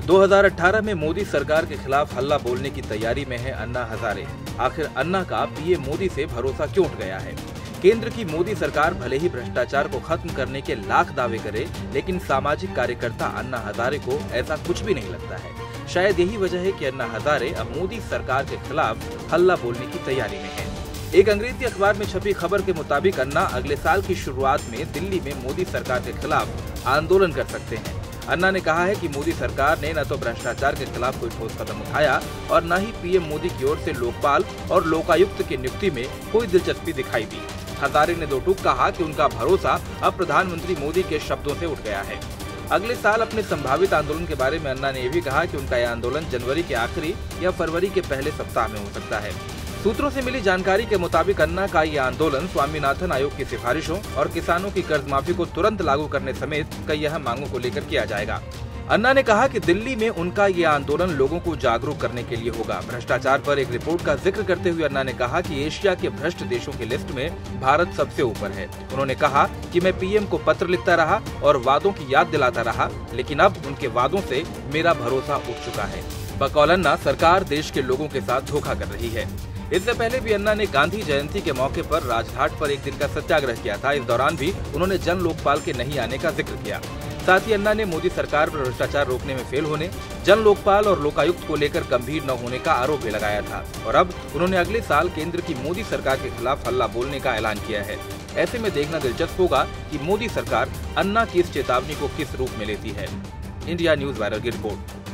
2018 में मोदी सरकार के खिलाफ हल्ला बोलने की तैयारी में है अन्ना हजारे। आखिर अन्ना का पीएम मोदी से भरोसा क्यों उठ गया है? केंद्र की मोदी सरकार भले ही भ्रष्टाचार को खत्म करने के लाख दावे करे, लेकिन सामाजिक कार्यकर्ता अन्ना हजारे को ऐसा कुछ भी नहीं लगता है। शायद यही वजह है कि अन्ना हजारे अब मोदी सरकार के खिलाफ हल्ला बोलने की तैयारी में है। एक अंग्रेजी अखबार में छपी खबर के मुताबिक अन्ना अगले साल की शुरुआत में दिल्ली में मोदी सरकार के खिलाफ आंदोलन कर सकते हैं। अन्ना ने कहा है कि मोदी सरकार ने न तो भ्रष्टाचार के खिलाफ कोई ठोस कदम उठाया और न ही पीएम मोदी की ओर से लोकपाल और लोकायुक्त की नियुक्ति में कोई दिलचस्पी दिखाई दी। हजारे ने दो टूक कहा कि उनका भरोसा अब प्रधानमंत्री मोदी के शब्दों से उठ गया है। अगले साल अपने संभावित आंदोलन के बारे में अन्ना ने यह भी कहा कि उनका यह आंदोलन जनवरी के आखिरी या फरवरी के पहले सप्ताह में हो सकता है। सूत्रों से मिली जानकारी के मुताबिक अन्ना का ये आंदोलन स्वामीनाथन आयोग की सिफारिशों और किसानों की कर्ज माफी को तुरंत लागू करने समेत कई अहम मांगों को लेकर किया जाएगा। अन्ना ने कहा कि दिल्ली में उनका ये आंदोलन लोगों को जागरूक करने के लिए होगा। भ्रष्टाचार पर एक रिपोर्ट का जिक्र करते हुए अन्ना ने कहा कि एशिया के भ्रष्ट देशों की लिस्ट में भारत सबसे ऊपर है। उन्होंने कहा कि मैं पीएम को पत्र लिखता रहा और वादों की याद दिलाता रहा, लेकिन अब उनके वादों से मेरा भरोसा उठ चुका है। बकौल अन्ना, सरकार देश के लोगों के साथ धोखा कर रही है। इससे पहले भी अन्ना ने गांधी जयंती के मौके पर राजघाट पर एक दिन का सत्याग्रह किया था। इस दौरान भी उन्होंने जन लोकपाल के नहीं आने का जिक्र किया। साथ ही अन्ना ने मोदी सरकार पर भ्रष्टाचार रोकने में फेल होने, जन लोकपाल और लोकायुक्त को लेकर गंभीर न होने का आरोप भी लगाया था। और अब उन्होंने अगले साल केंद्र की मोदी सरकार के खिलाफ हल्ला बोलने का ऐलान किया है। ऐसे में देखना दिलचस्प होगा कि मोदी सरकार अन्ना की इस चेतावनी को किस रूप में लेती है। इंडिया न्यूज वायरल की रिपोर्ट।